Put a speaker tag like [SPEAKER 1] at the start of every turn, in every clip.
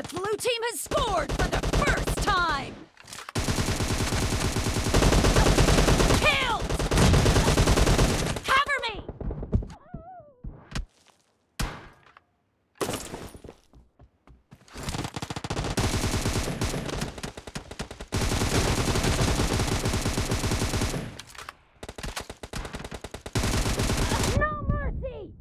[SPEAKER 1] The blue team has scored for the first time! Killed! Cover me! No mercy!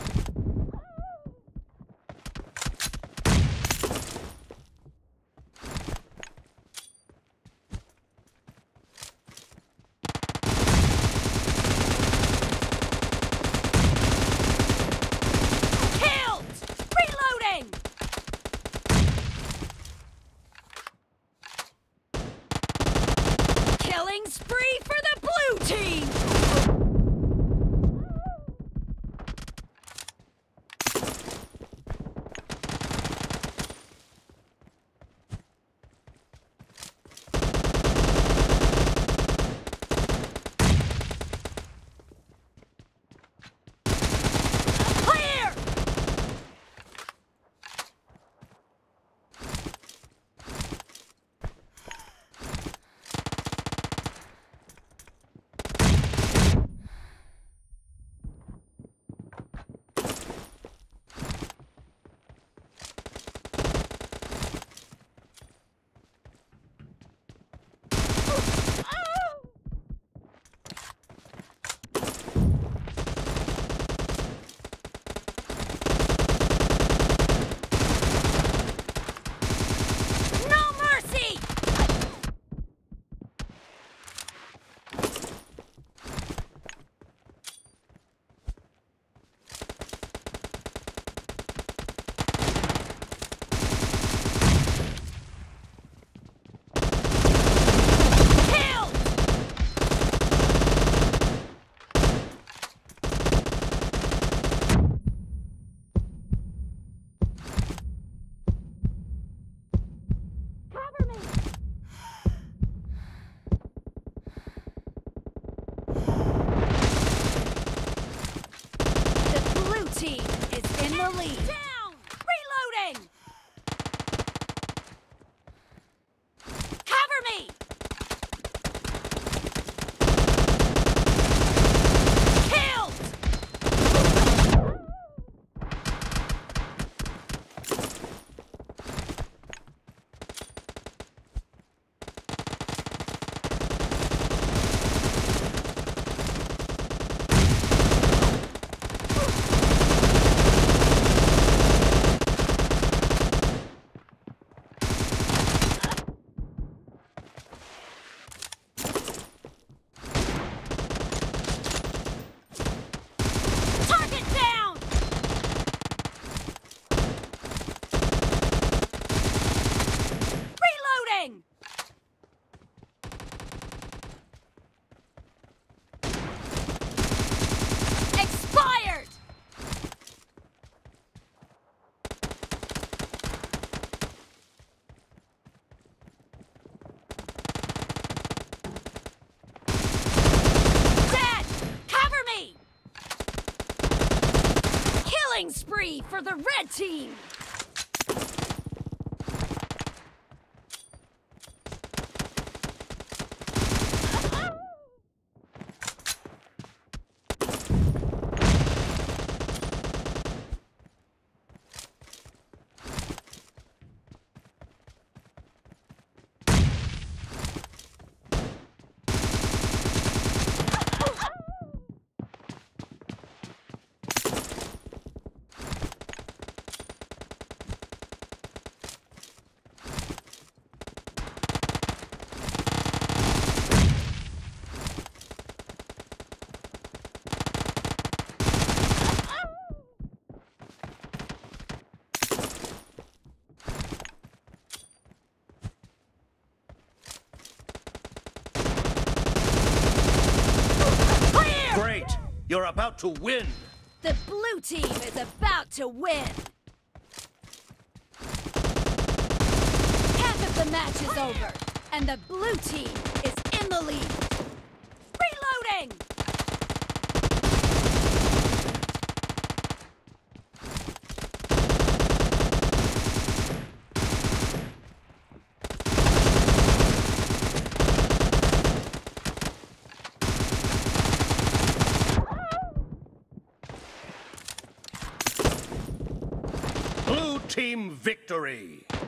[SPEAKER 1] Killing spree for the blue team! Clear! No mercy! Killed! Cover me! The blue team is in the lead. Down! Reloading! Cover me! Killed! Target down! Reloading! Expired! Dead! Cover me! Killing spree for the red team! Clear!
[SPEAKER 2] Great! You're about to win!
[SPEAKER 1] The blue team is about to win! Half of the match is over, and the blue team is in the lead. Reloading!
[SPEAKER 2] Team victory!